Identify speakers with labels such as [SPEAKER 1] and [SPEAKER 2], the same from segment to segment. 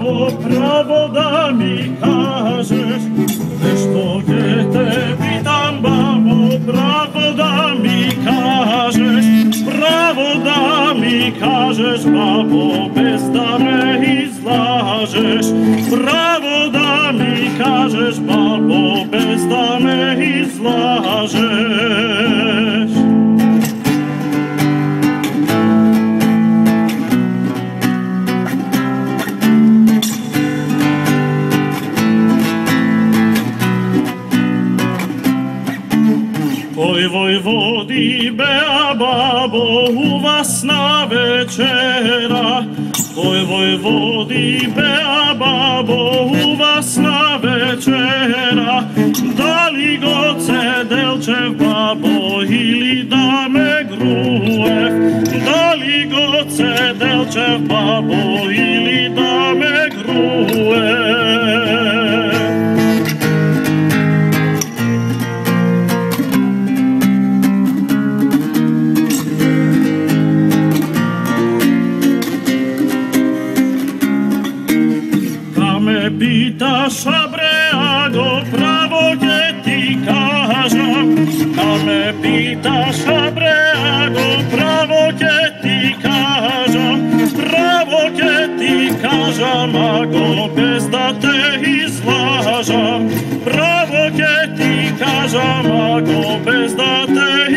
[SPEAKER 1] babo, pravo da mi kažeš nešto gdje te pitam, babo, pravo da mi kažeš, pravo da mi kažeš, babo, bez da me izlažeš, pravo da mi kažeš, babo, bez da me izlažeš. Oj vojvodi bea babo, u vas na večera. Oj vojvodi bea babo, u vas na večera. Da li god se delčev babo, ili da me grujev? Da li god se delčev babo, ili da me grujev? Pitaš, a bre, ago, pravo gdje ti kažem. Kad me pitaš, a bre, ago, pravo gdje ti kažem. Pravo gdje ti kažem, ago, bez da te izlažem. Pravo gdje ti kažem, ago, bez da te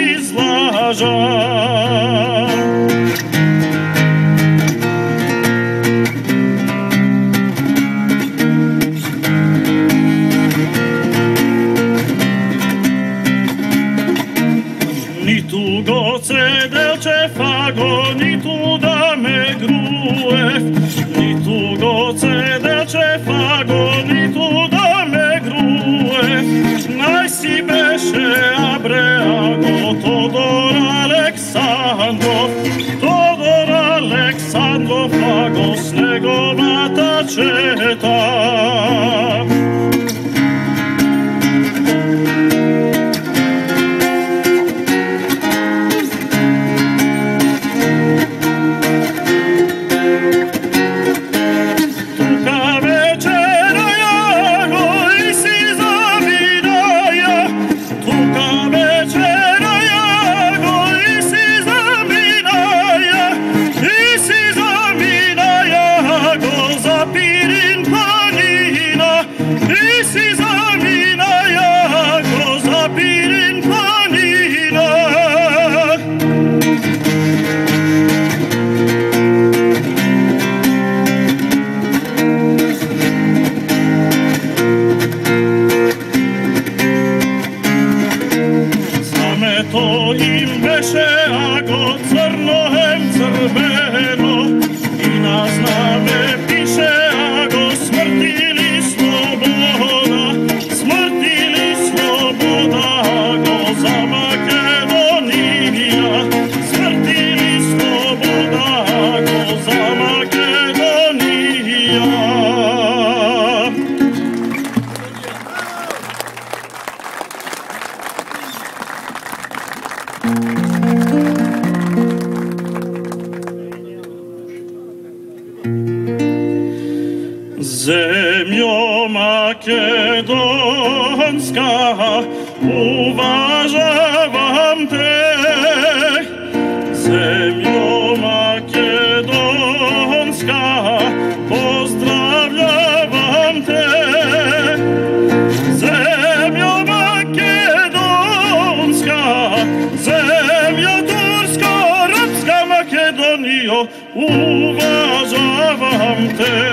[SPEAKER 1] izlažem. God se delče fago, ni tu da me grujev. Ni tu god se delče fago, ni tu da me grujev. Naj si beše, a bre, ago, Todor Aleksandrov. Todor Aleksandrov, ago, snegovata četa. Zemljo makedonska, uvažavam te. Zemljo makedonska, pozdravljavam te. Zemljo makedonska, zemljo tursko-rapska Makedonijo, uvažavam te.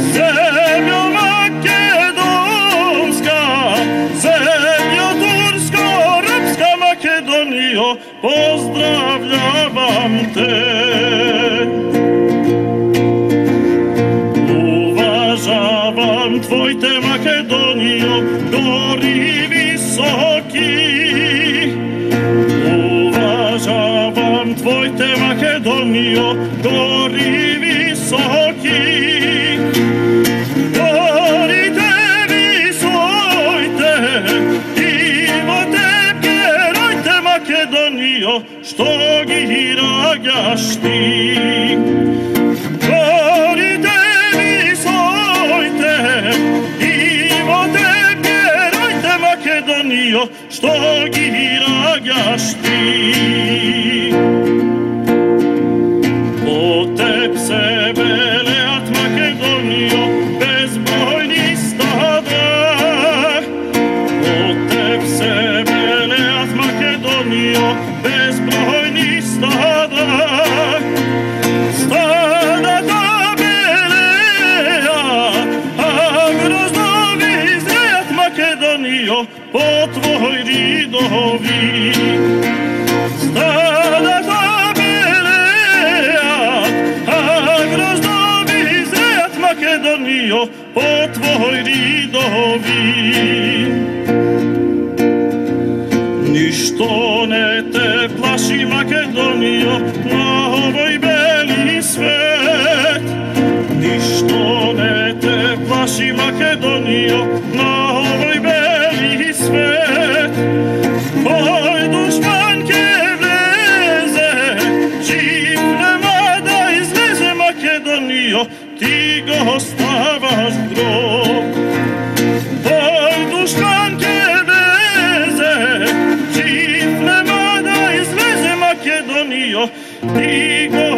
[SPEAKER 1] Zemljo makedonska, zemljo tursko Makedonijo, što girajaš ti. O teb se veleat Makedonijo, bezbrojni stada. O teb se veleat Makedonijo, bezbrojni stada. Stada da veleat, a grozdovi zreat Makedonijo, po tvoj ridovi. Stada da veleat, a grozdovi zreat Makedonijo, po tvoj ridovi. Ništo ne te plaši Makedonijo, na ovoj beli svet. Ništo ne te plaši Makedonijo, na ovoj beli svet. Tvoj dušman ke vleze, živ nema da izleze Makedonijo, ti go ostavaš grob. Tvoj dušman ke vleze, živ nema da izleze Makedonijo, ti go